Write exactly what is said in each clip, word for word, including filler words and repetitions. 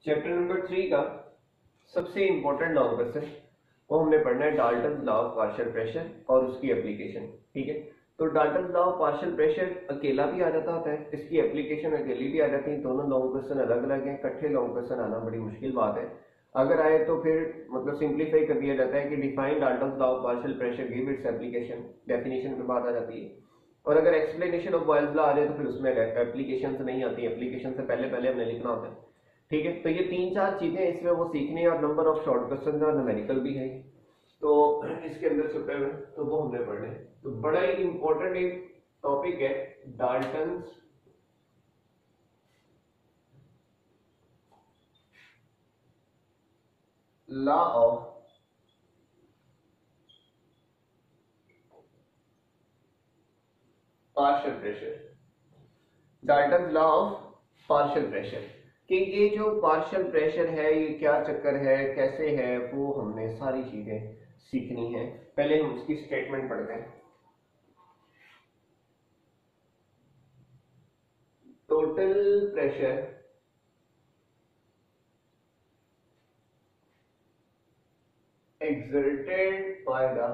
Chapter number three का सबसे important law question वो हमने पढ़ना है Dalton law of partial pressure और उसकी एप्लीकेशन। ठीक है, तो Dalton law of partial pressure अकेला भी आ जाता होता है, इसकी एप्लीकेशन अकेली भी आ जाती है। दोनों लॉन्ग क्वेश्चन अलग अलग हैं, इकट्ठे लॉन्ग क्वेश्चन आना बड़ी मुश्किल बात है। अगर आए तो फिर मतलब सिंप्लीफाई कर दिया जाता है कि define Dalton law of partial pressure give its application, definition पे बात आ जाती है। और अगर एक्सप्लेनेशन ऑफ बॉयल्स लॉ आ जाए तो फिर उसमें एप्लीकेशन से नहीं आती, एप्लीकेशन से पहले पहले हमने लिखना होता है। ठीक है, तो ये तीन चार चीजें इसमें वो सीखने और नंबर ऑफ शॉर्ट क्वेश्चन और न्यूमेरिकल भी है तो इसके अंदर छुपे हुए, तो वो हमने पढ़ने। तो बड़ा ही इंपॉर्टेंट एक टॉपिक है Dalton's law of partial pressure. Dalton's law of partial pressure कि ये जो पार्शियल प्रेशर है ये क्या चक्कर है, कैसे है, वो हमने सारी चीजें सीखनी है। पहले हम उसकी स्टेटमेंट पढ़ते हैं। Total pressure exerted by the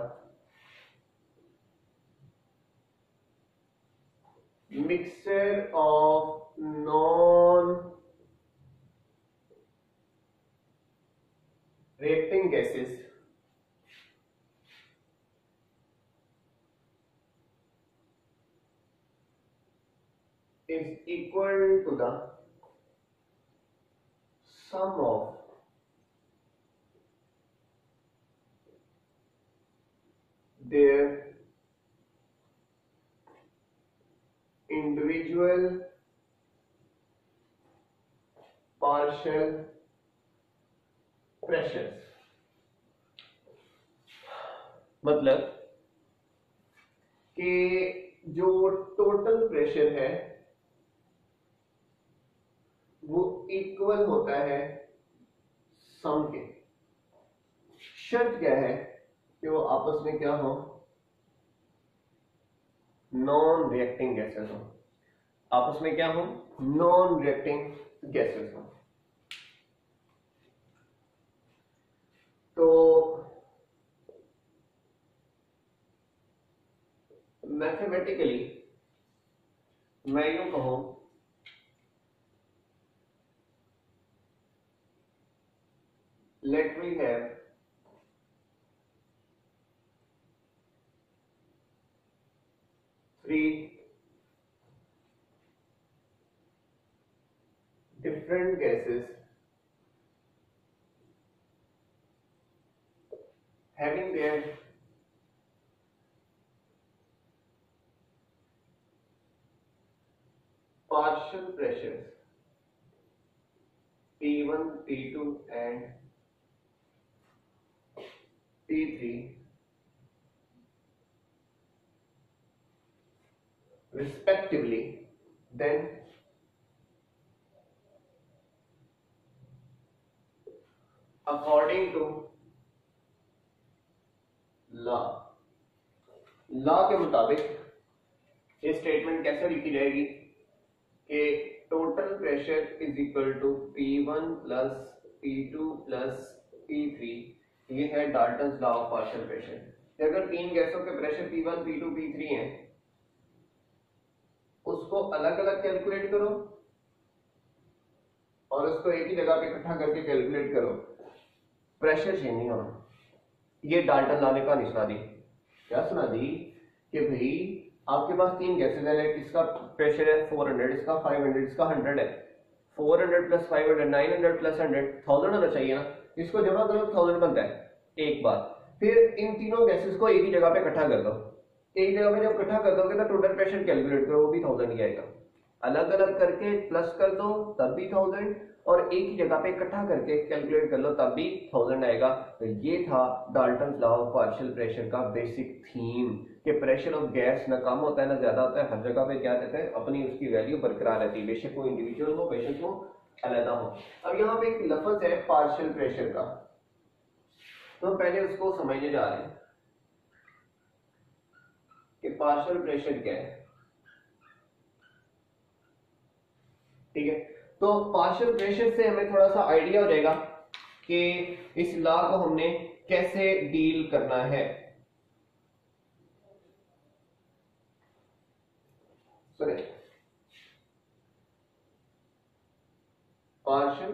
mixture of non reacting gases is equal to the sum of their individual partial pressures। मतलब कि जो टोटल प्रेशर है वो इक्वल होता है सम के। शर्त क्या है कि वो आपस में क्या हो, नॉन रिएक्टिंग गैसेस हो। आपस में क्या हो, नॉन रिएक्टिंग गैसेस हो। तो मैथमेटिकली मैं यूं कहूं, let me have three different gases having their partial pressures P one, P two and P three respectively, then according to law law के मुताबिक ये स्टेटमेंट कैसे लिखी जाएगी कि total pressure is equal to P one plus P two plus P three. ये है Dalton's law of partial pressure. अगर तीन गैसों के pressure P one, P two, P three हैं, उसको अलग अलग कैलकुलेट करो और उसको एक ही जगह पे इकट्ठा करके कैलकुलेट करो, प्रेशर चेंज नहीं होना। ये डाल्टन लॉ ने कहानी सुना दी। क्या सुना दी कि भाई आपके पास तीन गैसेस हैं, इसका प्रेशर है फोर हंड्रेड, इसका फाइव हंड्रेड, इसका हंड्रेड है। Four hundred plus five hundred nine hundred plus hundred thousand होना चाहिए ना। इसको जमा करो थाउजेंड बनता है। एक बात, फिर इन तीनों गैसेस को एक ही जगह पे इकट्ठा कर दो। एक जगह पे जब इकट्ठा कर दोगे तो टोटल प्रेशर कैलकुलेट करो, वो भी थाउजेंड ही आएगा। अलग अलग करके प्लस कर दो तब भी थाउजेंड, और एक ही जगह पे इकट्ठा करके कैलकुलेट कर लो तब भी थाउजेंड आएगा। तो ये था Dalton's law of partial pressure का बेसिक थीम कि प्रेशर ऑफ गैस ना कम होता है ना ज्यादा होता है, हर जगह पे क्या रहता है, अपनी उसकी वैल्यू बरकरार रहती है, बेशक वो इंडिविजुअल हो बेशक वो अलग हो। अब यहाँ पे एक लफ्ज है पार्शियल प्रेशर का, तो हम पहले उसको समझने जा रहे हैं कि पार्शियल प्रेशर क्या है। ठीक है, तो पार्शियल प्रेशर से हमें थोड़ा सा आइडिया हो जाएगा कि इस लॉ को हमने कैसे डील करना है। सुने, partial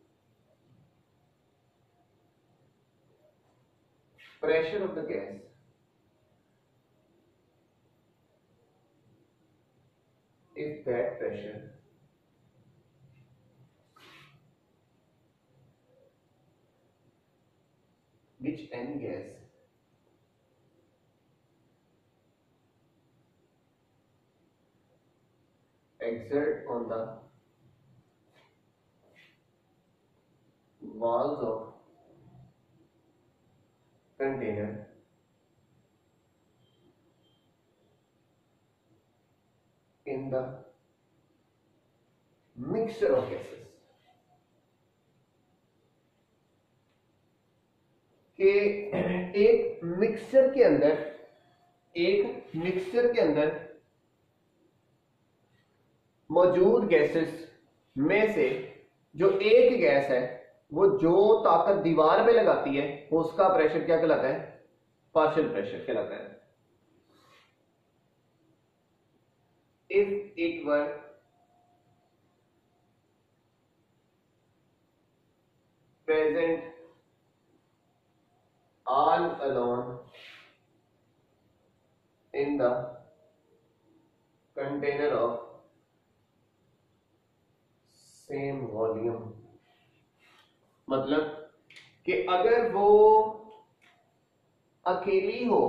pressure of the gas if that pressure which any gas exert on the walls of container in the mixture of gases, कि एक मिक्सचर के अंदर एक मिक्सचर के अंदर मौजूद गैसेस में से जो एक गैस है वो जो ताकत दीवार में लगाती है उसका प्रेशर क्या कहलाता है? पार्शियल प्रेशर कहलाता है। If it were present all alone in the container of same volume, मतलब कि अगर वो अकेली हो,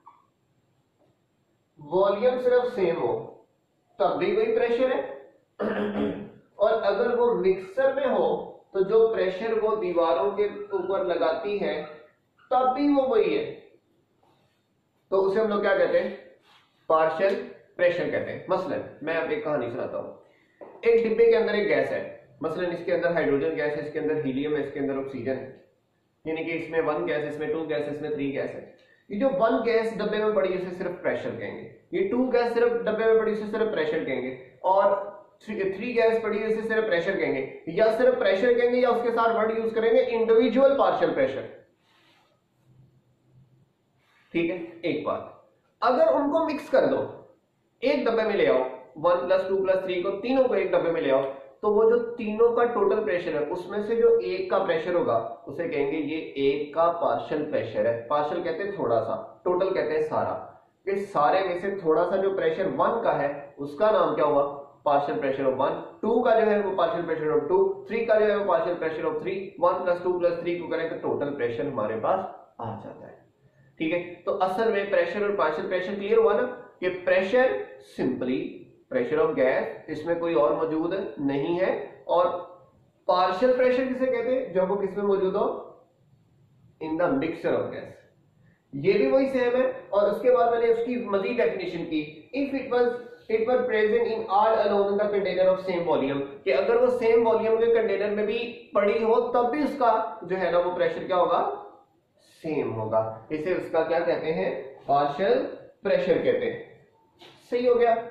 वॉल्यूम सिर्फ सेम हो, तब भी वही प्रेशर है। और अगर वो मिक्सर में हो तो जो प्रेशर वो दीवारों के ऊपर लगाती है तब भी वो वही है, तो उसे हम लोग क्या कहते हैं? पार्शियल प्रेशर कहते हैं। मसलन मैं अब एक कहानी सुनाता हूं। एक डिब्बे के अंदर एक गैस है, मसलन इसके अंदर हाइड्रोजन गैस है, इसके अंदर हीलियम है, इसके अंदर ऑक्सीजन है, यानी कि इसमें वन गैस, इसमें टू गैस, इसमें थ्री गैस है। ये जो वन गैस डब्बे में पड़ी है इसे सिर्फ प्रेशर कहेंगे, ये टू गैस सिर्फ डब्बे में पड़ी इसे सिर्फ प्रेशर कहेंगे, और थ्री गैस पड़ी है इसे सिर्फ प्रेशर कहेंगे, या सिर्फ प्रेशर कहेंगे या उसके साथ वर्ड यूज करेंगे इंडिविजुअल पार्शियल प्रेशर। ठीक है, एक बात, अगर उनको मिक्स कर दो, एक डब्बे में ले आओ, one plus two plus three को तीनों को एक डब्बे में ले आओ, तो वो जो तीनों का टोटल प्रेशर है उसमें से जो एक का प्रेशर होगा उसे कहेंगे ये एक का पार्शियल प्रेशर है। पार्शियल कहते हैं थोड़ा सा, टोटल कहते हैं सारा। इस सारे में से थोड़ा सा जो प्रेशर वन का है उसका नाम क्या हुआ? Partial pressure of one. Two का जो है वो partial pressure of two, three का जो है वो partial pressure of three. One plus two plus three को करें तो टोटल प्रेशर हमारे पास आ जाता है। ठीक है, तो असल में प्रेशर और पार्शियल प्रेशर क्लियर हुआ ना कि pressure simply pressure of gas, इसमें कोई और मौजूद नहीं है, और पार्शियल प्रेशर किसे कहते हैं? जब वो किसमें मौजूद हो? In the mixture of gas. ये भी वही सेम है, और उसके बाद मैंने उसकी मजीद डेफिनेशन की, if it was it were present in all alone in the container of same volume, कि अगर वो सेम वॉल्यूम के कंटेनर में भी पड़ी हो तब भी उसका जो है ना वो प्रेशर क्या होगा? सेम होगा। इसे उसका क्या कहते हैं? पार्शियल प्रेशर कहते हैं। सही हो गया।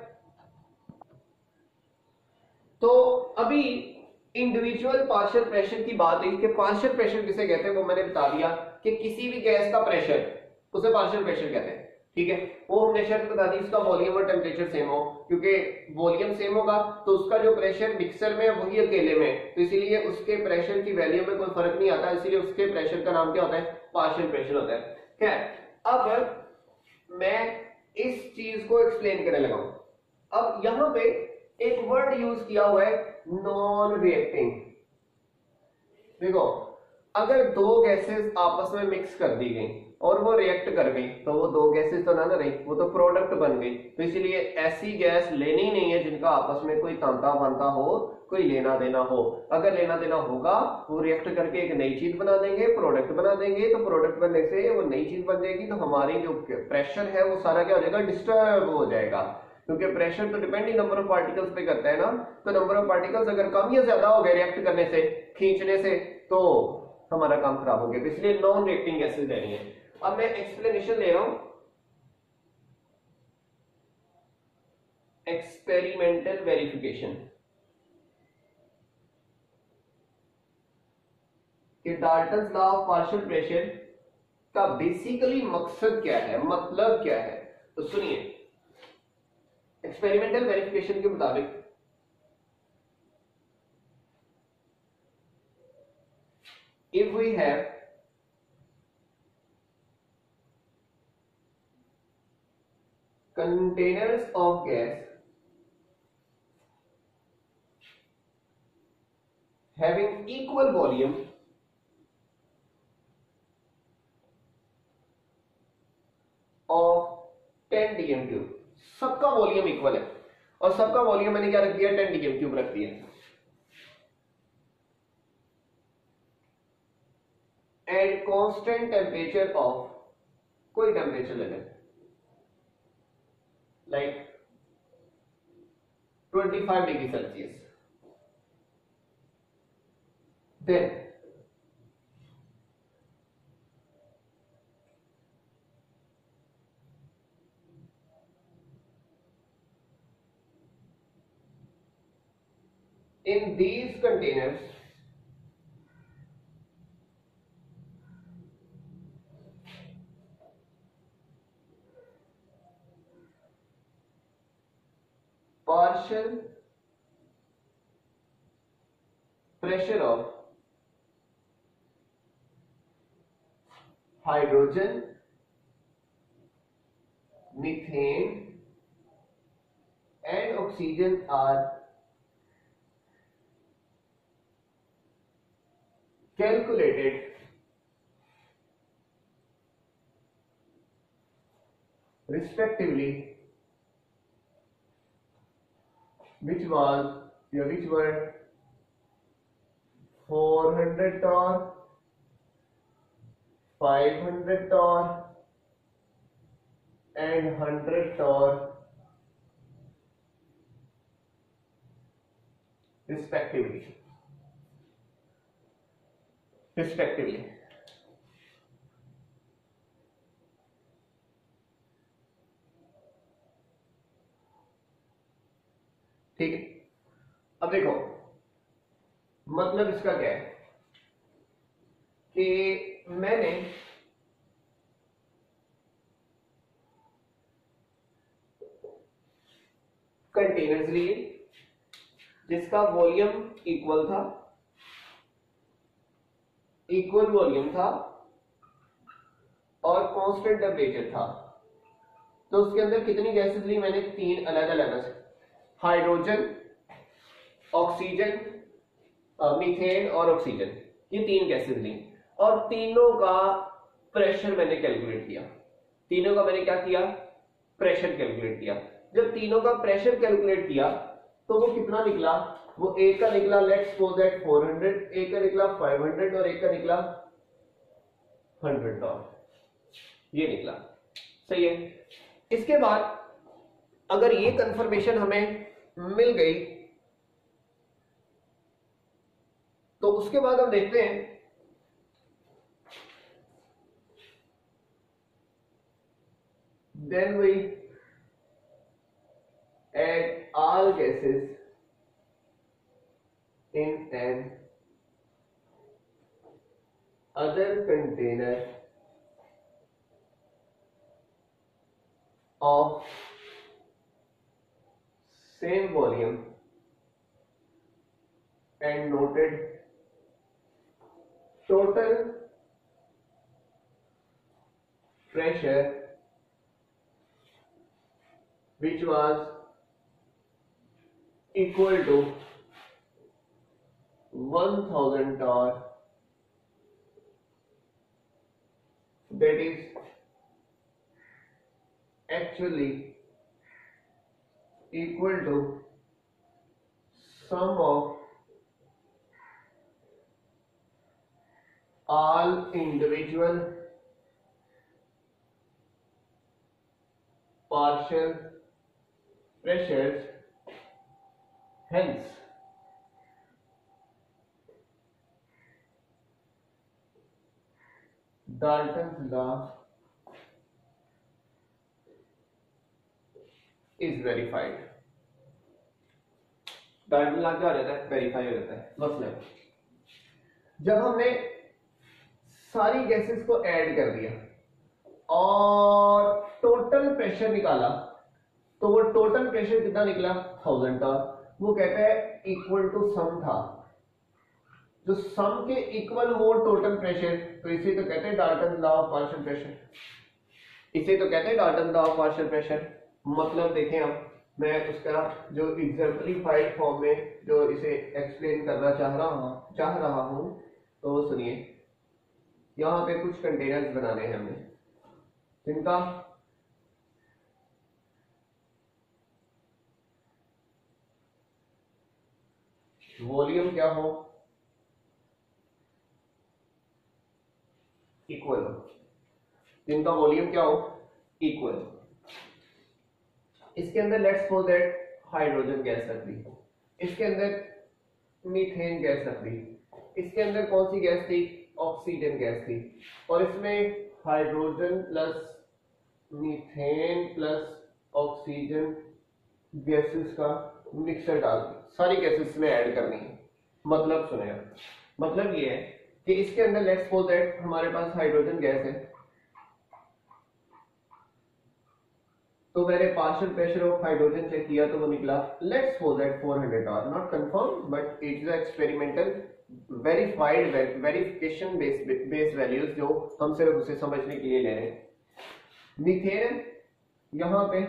तो अभी इंडिविजुअल पार्शियल प्रेशर की बात है कि पार्शियल प्रेशर किसे कहते हैं वो मैंने बता दिया कि किसी भी गैस का प्रेशर उसे पार्शियल प्रेशर कहते हैं। ठीक है, वो हमने शर्त बता दी इसका वॉल्यूम और टेम्परेचर सेम हो, क्योंकि वॉल्यूम सेम होगा तो उसका जो प्रेशर मिक्सर में वही अकेले में, तो इसीलिए उसके प्रेशर की वैल्यू में कोई फर्क नहीं आता, इसीलिए उसके प्रेशर का नाम क्या होता है? पार्शियल प्रेशर होता है। खैर, अब मैं इस चीज को एक्सप्लेन करने लगा हूं। अब यहां पे एक वर्ड यूज किया हुआ है नॉन रिएक्टिंग। देखो, अगर दो गैसेस आपस में मिक्स कर दी गई और वो रिएक्ट कर गई तो वो दो गैसेस तो ना ना रही, वो तो प्रोडक्ट बन गई। तो इसलिए ऐसी गैस लेनी नहीं है जिनका आपस में कोई तांता बांता हो, कोई लेना देना हो। अगर लेना देना होगा वो रिएक्ट करके एक नई चीज बना देंगे, प्रोडक्ट बना देंगे, तो प्रोडक्ट बनने से वो नई चीज बन जाएगी, तो हमारी जो प्रेशर है वो सारा क्या हो जाएगा? डिस्टर्ब हो जाएगा, क्योंकि प्रेशर तो डिपेंड ही नंबर ऑफ पार्टिकल्स पे करता है ना। तो नंबर ऑफ पार्टिकल्स अगर कम या ज्यादा हो गए रिएक्ट करने से, खींचने से, तो हमारा काम खराब हो गया। इसलिए नॉन रिएक्टिंग गैसेस लेनी है। अब मैं एक्सप्लेनेशन ले रहा हूं, एक्सपेरिमेंटल वेरिफिकेशन। कि Dalton's law of partial pressure का बेसिकली मकसद क्या है, मतलब क्या है। तो सुनिए, एक्सपेरिमेंटल वेरिफिकेशन के मुताबिक if we have containers of gas having equal volume of ten d m cube, सबका वॉल्यूम इक्वल है और सबका वॉल्यूम मैंने क्या रख दिया, टेन डी एम क्यूब रख दिया, एंड कांस्टेंट टेम्परेचर ऑफ, कोई टेम्परेचर ले लें like twenty five degree Celsius, then in these containers partial pressure of hydrogen, methane and oxygen are calculated respectively, which was yeah, which were four hundred torr, five hundred torr and one hundred torr respectively. Respectively. ठीक है, अब देखो मतलब इसका क्या है कि मैंने कंटेनर्स लिए जिसका वॉल्यूम इक्वल था, इक्वल वॉल्यूम था और कांस्टेंट टेम्परेचर था, तो उसके अंदर कितनी गैसेस ली मैंने, तीन अलग अलग, हाइड्रोजन, ऑक्सीजन, मीथेन और ऑक्सीजन, ये तीन गैसेस ली और तीनों का प्रेशर मैंने कैलकुलेट किया, तीनों का मैंने क्या किया, प्रेशर कैलकुलेट किया। जब तीनों का प्रेशर कैलकुलेट किया तो वो कितना निकला, वो एक का निकला let's suppose that four hundred, एक का निकला फाइव हंड्रेड और एक का निकला हंड्रेड डॉलर, ये निकला, सही है। इसके बाद अगर ये कंफर्मेशन हमें मिल गई तो उसके बाद हम देखते हैं then we add all gases in an other container of same volume and noted total pressure which was equal to one thousand torr, that is actually equal to sum of all individual partial pressures, hence Dalton's law is verified. Dalton law क्या हो जाता है, verify हो जाता है। मतलब जब हमने सारी गैसेस को ऐड कर दिया और टोटल प्रेशर निकाला, तो वो टोटल प्रेशर कितना निकला, थाउजेंड का। वो कहता है इक्वल टू सम था, जो सम के इक्वल हो टोटल प्रेशर, तो इसे तो कहते हैं Dalton law of partial pressure, इसे तो कहते हैं Dalton law of partial pressure. मतलब देखें आप, मैं उसका जो एग्जाम्पलीफाइड फॉर्म में जो इसे एक्सप्लेन करना चाह रहा हूं चाह रहा हूं तो वो सुनिए। यहां पे कुछ कंटेनर्स बनाने हैं हमें, जिनका वॉल्यूम क्या हो, इक्वल हो, जिनका वॉल्यूम क्या हो, इक्वल। इसके अंदर let's suppose that hydrogen gas रख दी, इसके अंदर मीथेन गैस रख दी, इसके अंदर कौन सी गैस थी, ऑक्सीजन गैस थी, और इसमें hydrogen plus methane plus oxygen gases का मिक्सर डाल दी, सारी गैसेस में ऐड करनी है। मतलब सुनेगा, मतलब ये है कि इसके अंदर लेट्स सपोज दैट हमारे पास हाइड्रोजन गैस है, तो मैंने partial pressure of hydrogen check किया तो वो निकला let's suppose that four hundred or, not confirm but it is experimental verified verification based values जो हम सिर्फ उसे समझने के लिए ले रहे हैं। मीथेन, यहां पे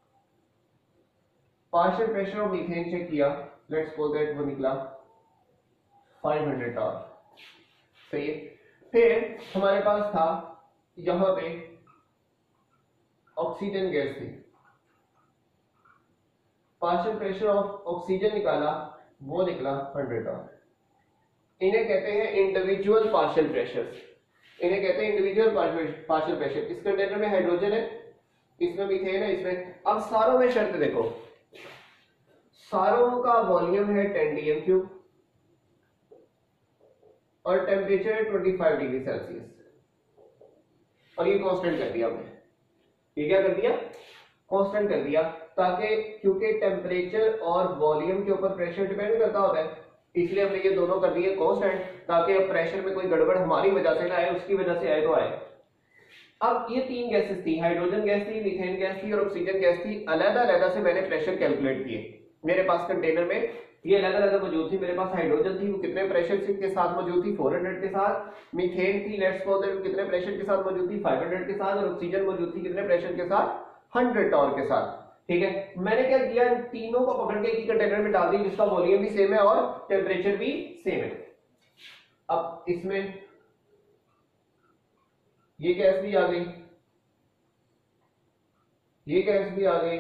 partial pressure of methane check किया, लेट्स सपोज दैट वो निकला फाइव हंड्रेड आर, सही है। फिर हमारे पास था यहां पे ऑक्सीजन गैस थी, पार्शियल प्रेशर ऑफ ऑक्सीजन निकाला, वो निकला हंड्रेड आर। इन्हें कहते हैं इंडिविजुअल पार्शियल प्रेशर, इन्हें कहते हैं इंडिविजुअल पार्शियल प्रेशर। इस कंटेनर में हाइड्रोजन है, इसमें मीथेन है, इसमें। अब सारों में शर्त देखो, सारों का वॉल्यूम है टेन डी एम क्यूब और टेम्परेचर है ट्वेंटी फाइव डिग्री सेल्सियस, और ये कांस्टेंट कर दिया हमने। ये क्या कर दिया, कांस्टेंट कर दिया, ताकि क्योंकि टेम्परेचर और वॉल्यूम के ऊपर प्रेशर डिपेंड करता होता है, इसलिए हमने ये दोनों कर दिए कांस्टेंट, ताकि अब प्रेशर में कोई गड़बड़ हमारी वजह से ना आए, उसकी वजह से आए तो आए। अब ये तीन गैसेस थी, हाइड्रोजन गैस थी, मीथेन गैस थी और ऑक्सीजन गैस थी। अलग अलग से मैंने प्रेशर कैलकुलेट किए। मेरे पास कंटेनर में ये अलग अलग मौजूद थी। मेरे पास हाइड्रोजन थी, वो कितने प्रेशर के साथ मौजूद थी, फोर हंड्रेड के साथ। मीथेन थी, लेट्स सपोज दैट कितने प्रेशर के साथ मौजूद थी, फाइव हंड्रेड के साथ। और ऑक्सीजन मौजूद थी कितने प्रेशर के साथ, हंड्रेड टॉर के साथ। ठीक है, मैंने क्या किया, इन तीनों को पकड़ के एक ही कंटेनर में डाल दी, जिसका वॉल्यूम भी सेम है और टेम्परेचर भी सेम है। अब इसमें ये गैस भी आ गई, ये गैस भी आ गई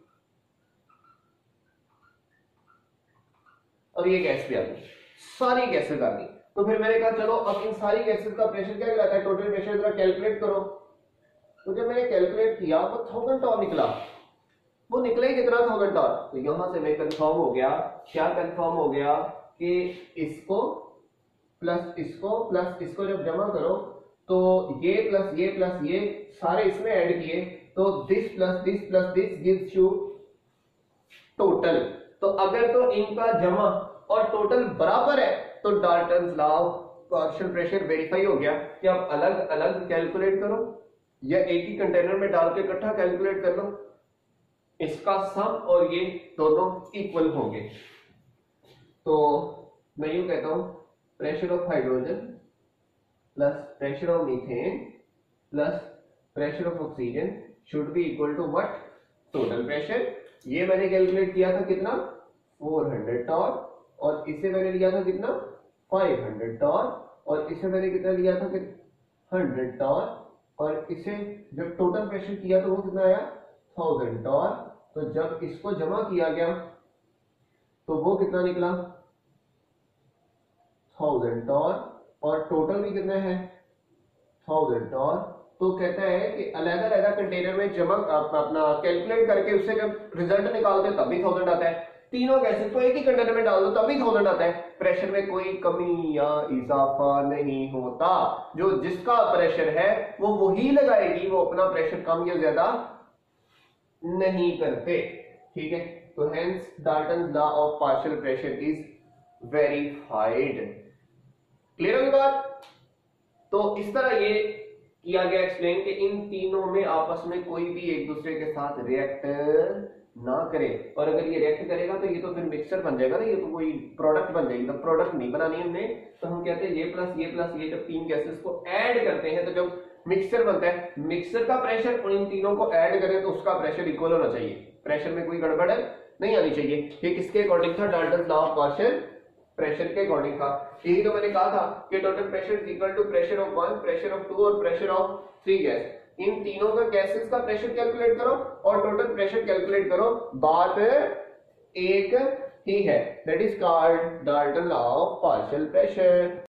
और ये गैस भी आ गई, सारी गैसेस आ गई। तो फिर मैंने कहा चलो अब इन सारी गैसेस का प्रेशर क्या कहलाता है, टोटल प्रेशर जरा कैलकुलेट करो। तो जब मैंने कैलकुलेट किया वो थाउजेंड टॉर निकला। वो निकले कितना, थाउजेंड टॉर। तो यहां से मैं कंफर्म हो गया, क्या कंफर्म हो गया कि इसको प्लस इसको प्लस इसको जब जमा करो तो ये प्लस ये प्लस ये सारे इसमें ऐड किए तो this plus this plus this gives you total. तो अगर तो इनका जमा और टोटल बराबर है तो Dalton's law of partial pressure verify हो गया कि आप अलग अलग कैलकुलेट करो या एक ही कंटेनर में डाल के इकट्ठा कैलकुलेट कर लो, इसका सम और ये दोनों इक्वल होंगे। तो मैं यूं कहता हूं pressure of hydrogen plus pressure of methane plus pressure of oxygen should be equal to what, total pressure. ये मैंने कैलकुलेट किया था कितना, फोर हंड्रेड टॉर, और इसे मैंने लिया था कितना, फाइव हंड्रेड टॉर, और इसे मैंने कितना लिया था, हंड्रेड टॉर, और इसे जब टोटल प्रेशर किया तो वो कितना आया, थाउजेंड टॉर। तो जब इसको जमा किया गया तो वो कितना निकला, थाउजेंड टॉर, और टोटल भी कितना है, थाउजेंड टॉर। तो कहता है कि अलग अलग कंटेनर में जमा अपना कैलकुलेट करके उससे जब रिजल्ट निकालते हैं तब भी थाउजेंड आता है। तीनों गैसेस को एक ही कंटेनर में डाल दो तब भी थाउजेंड आता है। प्रेशर में कोई कमी या इजाफा नहीं होता। जो जिसका प्रेशर है वो वही लगाएगी, वो अपना प्रेशर कम या ज्यादा नहीं करते। ठीक है, तो hence Dalton's law of partial pressure is verified. Clear होगी बात? तो इस तरह ये किया गया एक्सप्लेन कि इन तीनों में आपस में कोई भी एक दूसरे के साथ रिएक्ट ना करे, और अगर ये रिएक्ट करेगा तो ये तो फिर मिक्सचर बन जाएगा ना, ये तो कोई प्रोडक्ट बन जाएगी। तो प्रोडक्ट नहीं बनानी हमने, तो हम कहते हैं ये प्लस ये प्लस ये, जब तीन गैसेस को ऐड करते हैं तो जब मिक्सचर बनता है, मिक्सचर का प्रेशर और इन तीनों को ऐड करें तो उसका प्रेशर इक्वल होना चाहिए, प्रेशर में कोई गड़बड़ नहीं आनी चाहिए। ये किसके अकॉर्डिंग था? Dalton law of partial pressure के अकॉर्डिंग था। यही तो मैंने कहा था कि total pressure is equal to pressure of one, pressure of two और प्रेशर ऑफ थ्री गैस। इन तीनों का गैसेस का प्रेशर कैलकुलेट करो और टोटल प्रेशर कैलकुलेट करो, बात एक ही है। That is called Dalton law of partial pressure.